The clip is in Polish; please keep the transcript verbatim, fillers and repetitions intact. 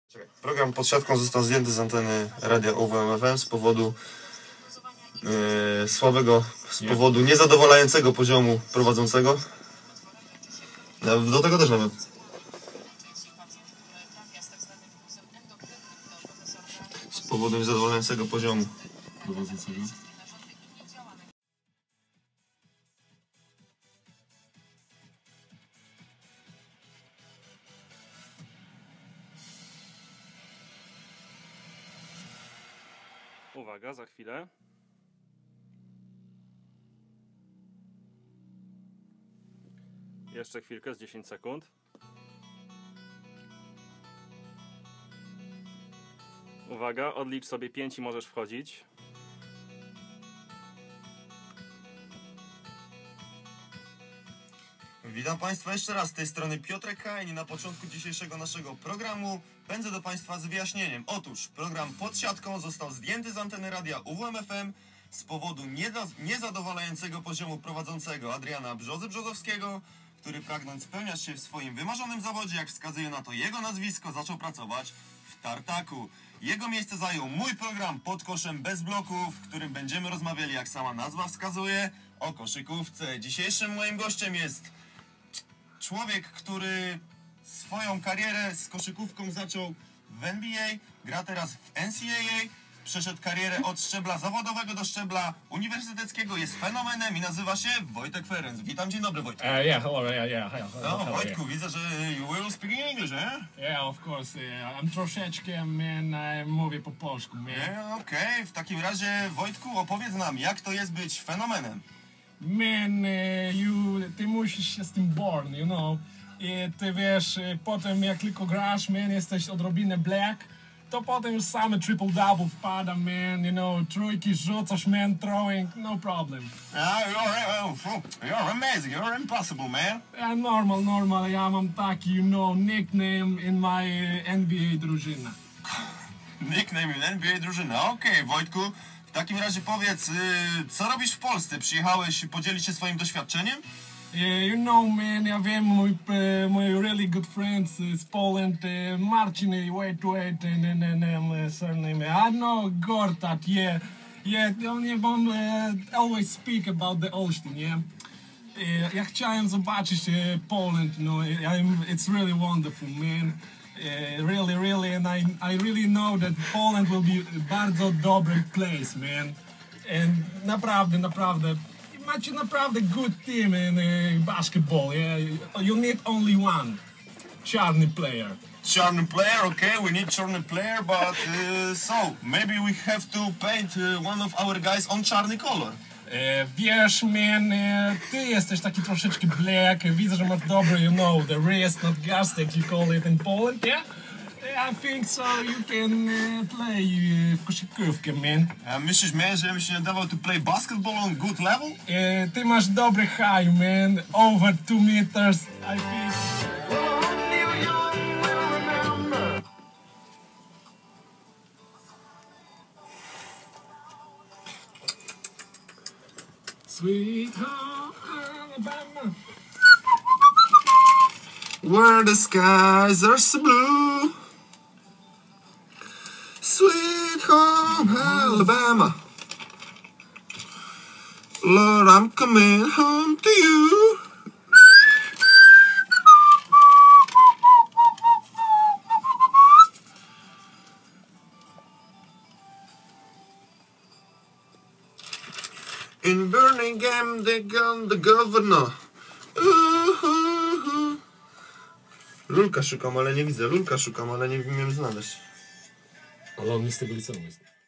Czekaj. Program pod siatką został zdjęty z anteny radia U W M F M z powodu yy, słabego, z powodu niezadowalającego poziomu prowadzącego. Do tego też nawet. Z powodu niezadowalającego poziomu prowadzącego. Uwaga, za chwilę. Jeszcze chwilkę, z dziesięć sekund. Uwaga, odlicz sobie pięć i możesz wchodzić. Witam Państwa jeszcze raz, z tej strony Piotrek Kajni. Na początku dzisiejszego naszego programu pędzę do Państwa z wyjaśnieniem. Otóż program pod siatką został zdjęty z anteny radia U W M F M z powodu niezadowalającego poziomu prowadzącego Adriana Brzozy-Brzozowskiego, który pragnąc spełniać się w swoim wymarzonym zawodzie, jak wskazuje na to jego nazwisko, zaczął pracować w tartaku. Jego miejsce zajął mój program Pod koszem bez bloków, w którym będziemy rozmawiali, jak sama nazwa wskazuje, o koszykówce. Dzisiejszym moim gościem jest człowiek, który swoją karierę z koszykówką zaczął w N B A, gra teraz w N C A A, przeszedł karierę od szczebla zawodowego do szczebla uniwersyteckiego, jest fenomenem i nazywa się Wojtek Ferenc. Witam, dzień dobry Wojtek. Uh, yeah, hello, yeah, yeah, hello, hello, No, hello, Wojtku, yeah. widzę, że you will speak English, eh? Yeah, of course, yeah. I'm troszeczkę, man, I mówię po polsku, man. Yeah, okej, okay. W takim razie Wojtku, opowiedz nam, jak to jest być fenomenem. Man, uh, you, ty musisz się z tym born, you know. I ty wiesz, uh, potem jak tylko grasz, man, jesteś odrobinę black, to potem już same triple-double wpada, man, you know, trójki rzucasz, man, throwing, no problem. Ah, you're, you're amazing, you're impossible, man. Yeah, normal, normal, ja mam taki, you know, nickname in my uh, N B A drużyna. Nickname in N B A drużyna, okej, okay, Wojtku. W takim razie powiedz, yy, co robisz w Polsce? Przyjechałeś podzielić się swoim doświadczeniem? Yeah, you know, man, ja wiem, mój, uh, mój really good friends z Poland, uh, Marcin, wait, wait, and then um, surname, I know Gortat, yeah, yeah, only one uh, always speak about the Olsztyn, yeah. Uh, ja chciałem zobaczyć uh, Poland, you know, I'm, it's really wonderful, man. Uh, really, really, and I, I really know that Poland will be a bardzo dobry place, man. And naprawdę, naprawdę, macie naprawdę good team in uh, basketball, yeah. You need only one, czarny player. Czarny player, okay, we need czarny player, but uh, so, maybe we have to paint uh, one of our guys on czarny color. E, wiesz, man, e, ty jesteś taki troszeczkę black, widzę, że masz dobry, you know, the wrist, not gas, like you call it in Poland, yeah? I think so, you can uh, play uh, w koszykówkę, man. A myślisz, man, że ja bym się nie dawał to play basketball on good level? E, ty masz dobry high, man, over two meters, I think. Sweet home Alabama, where the skies are so blue. Sweet home Alabama, Lord, I'm coming home to you. In Birmingham, they got the governor. Uh, uh, uh. Lulka szukam, ale nie widzę. Lulka szukam, ale nie wiem znaleźć. Ale on nie z tego liceum jest.